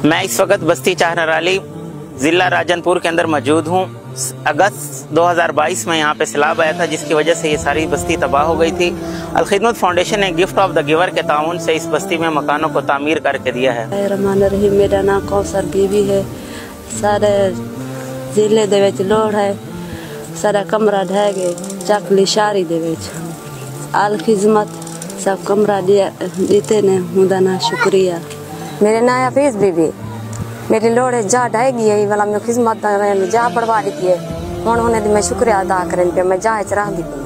मैं इस वक्त बस्ती चाहनराली जिला राजनपुर के अंदर मौजूद हूँ। अगस्त 2022 में यहाँ पे सैलाब आया था, जिसकी वजह से ये सारी बस्ती तबाह हो गई थी। अल-खिदमत फाउंडेशन ने गिफ्ट ऑफ द गिवर के ताउन से इस बस्ती में मकानों को तामीर करके दिया है। रहमान रहीम, मेरा नाम कौसर बीबी है। सारे जिले दे विच लोड़ है, सारा कमरा ढह गए, चकली शारी दे विच अल-खिदमत सब कमरा दीते ने, उनका ना शुक्रिया। मेरे नाम हफीज बीबी, मेरी लोड़ जा ढह गई वाला मैं खिदमत जा बढ़वा दी है। हुण उन्हें मैं शुक्रिया अदा करन पे मैं जा रही